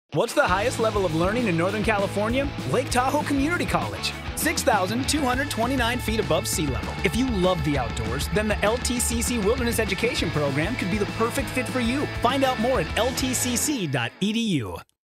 What's the highest level of learning in Northern California? Lake Tahoe Community College. 6,229 feet above sea level. If you love the outdoors, then the LTCC Wilderness Education program could be the perfect fit for you. Find out more at ltcc.edu.